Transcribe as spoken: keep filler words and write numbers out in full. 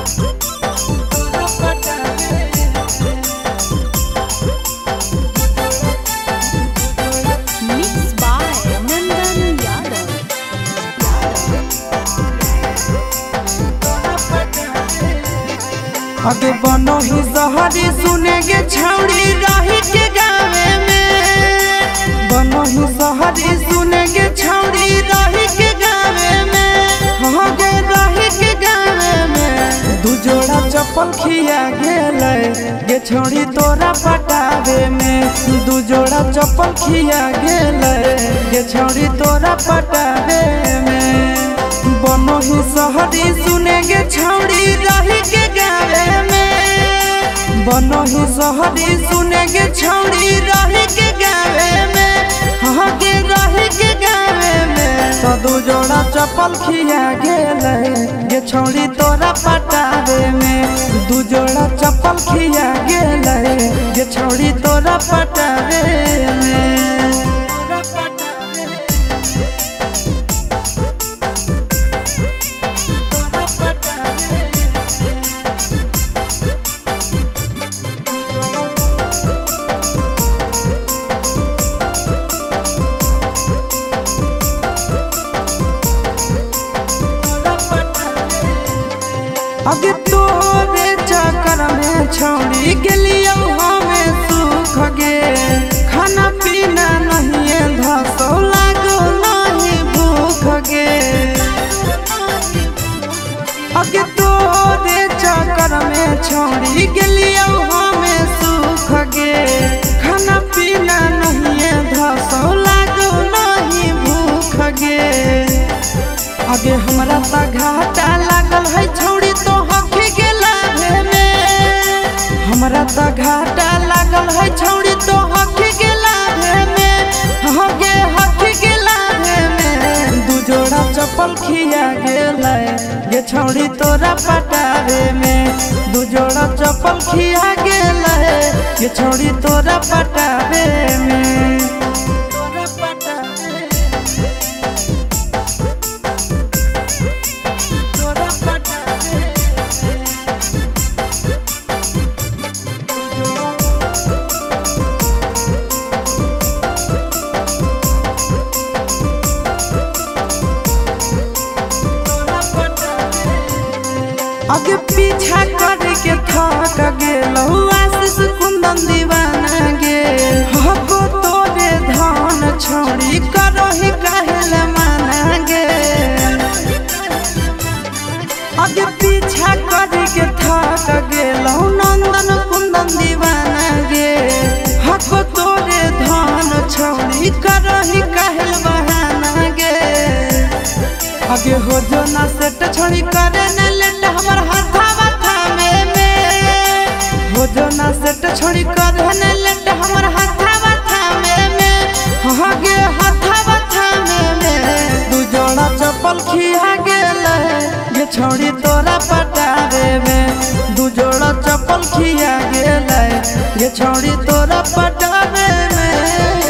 आगे बनो ही सहरी सुनेगे छौड़ी रही के गावे में, बनो ही सहरी सुनेगे छौड़ी रही के गावे में, आगे रही के गावे में। दू जोड़ा चप्पल खिया गेले गे छौड़ी तोरा पटावे में, दू जोड़ा चप्पल खिया गेले गे छौड़ी तोरा पटावे में। बनो ही सहरी सुनेगे छौड़ी रही के गावे में, बनो ही सहरी सुनेगे छौड़ी रही के गावे में, आगे रही के गावे में। तो दू जोड़ा चप्पल खिया गेले गे छौड़ी तोरा पटावे में, दू जोड़ा चप्पल खिया गेले गे छौड़ी तोरा पटावे में। आगे तोरे चक्कर में छौड़ी गेलियो हमें सुख गे, खाना पीना नहीं धसो लागो नहीं भूख गे। आगे तोरे चक्कर में छौड़ी गेलियो हमें सुख गे, खाना पीना नहीं धसो लागो नहीं भूख गे। आगे हमरा ता घाटा लागल है छौड़ी तो हखी के लाभे में, हमरा ता घाटा लागल है छौड़ी तो हखी के लाभे में, हगे हखी के लाभे में। दू जोड़ा चप्पल खिया गेले गे छौड़ी तोरा पटावे में, दू जोड़ा चप्पल खिया गेले गे छौड़ी तोरा पटावे में। आगे पीछा करके थक गेलौ आशीष कुंदन दीवाना गे, हको तोरे धान छौड़ी करही कहले माना गे। आगे पीछा करके थक गेलौ नंदन कुंदन दीवाना गे, हको तोरे धान छौड़ी करही कहल बहाना गे। आगे हो जो ना सेट छोड़ी करे न लेट हमर हाथावा थामे में, हो जो ना सेट छोड़ी करे न लेट हमर हाथावा थामे में, आगे हाथावा थामे में। दू जोड़ा चप्पल खिया गेले गे छौड़ी तोरा पटावे में, दू जोड़ा चप्पल खिया गेले गे छौड़ी तोरा पटावे में।